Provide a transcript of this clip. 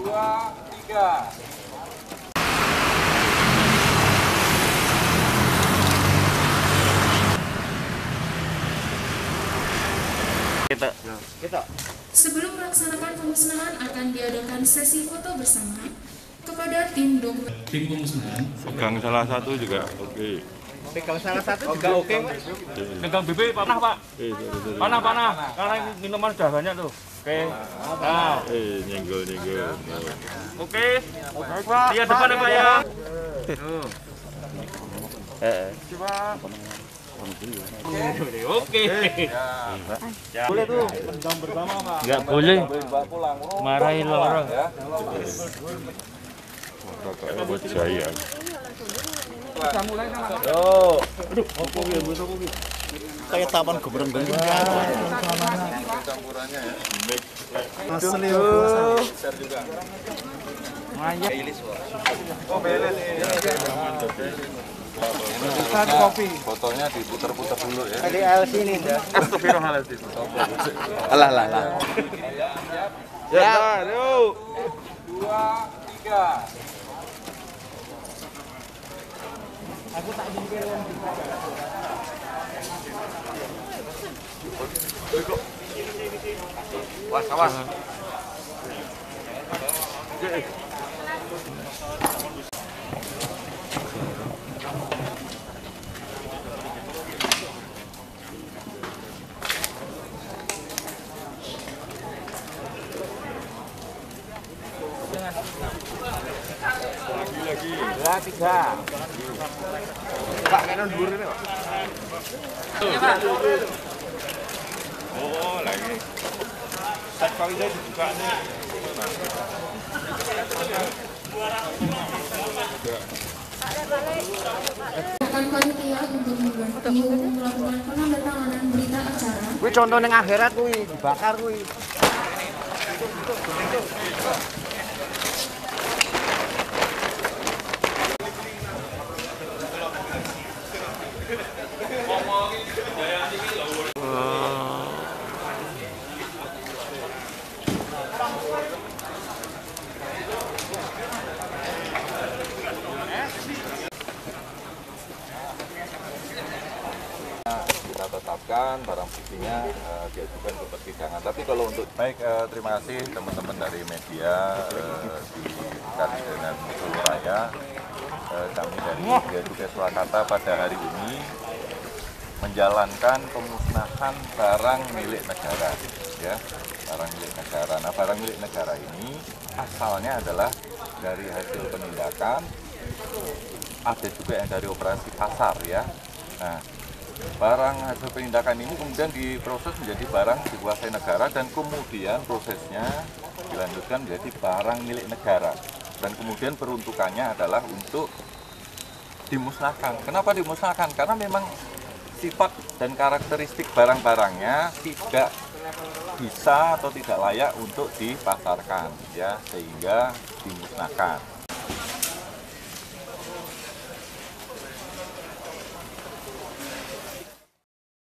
2, 3. Kita. Sebelum melaksanakan pemusnahan akan diadakan sesi foto bersama kepada tim pemusnahan. Pegang salah satu juga oke. Pegang salah satu juga oke, Pak. Pegang bibir panah, Pak. Panah. Karena minuman sudah banyak tuh. Oke. Nah. Nyenggol. Oke. Lihat depan ya, Pak ya. Coba. Oke. Boleh tuh, pendam bersama, Pak. Enggak boleh. Marahin orang. Kakaknya buat jaya. Kita mulai sama. Yo. Aduh, kayak taman gebreng gini. Campurannya ya. Asli Share juga. Oh, beles nih. Bukan kopi. Fotonya diputer-puter dulu ya. Tadi LC ini dah. Astagfirullahaladzim. Alah. Ya, yuk. 2, 3. Aku tak jengkel yang Awas. Lagi. 3. Pak, kanan dhuwur ini, Pak. Oh, lagi. Tak kali saya dibuka nih. Akan panitia untuk membantu melakukan penandatanganan berita acara. Kuwi contoh ning akhirat kuwi, dibakar kuwi. Kita tetapkan barang buktinya diajukan ke persidangan. Tapi kalau untuk terima kasih teman-teman dari media di Kadidenan Solo Raya. Kami dari Bia Cukai Surakarta pada hari ini menjalankan pemusnahan barang milik negara, ya, barang milik negara. Nah, barang milik negara ini asalnya adalah dari hasil penindakan, ada juga yang dari operasi pasar, ya. Nah, barang hasil penindakan ini kemudian diproses menjadi barang dikuasai negara dan kemudian prosesnya dilanjutkan menjadi barang milik negara. Dan kemudian peruntukannya adalah untuk dimusnahkan. Kenapa dimusnahkan? Karena memang sifat dan karakteristik barang-barangnya tidak bisa atau tidak layak untuk dipasarkan, ya, sehingga dimusnahkan.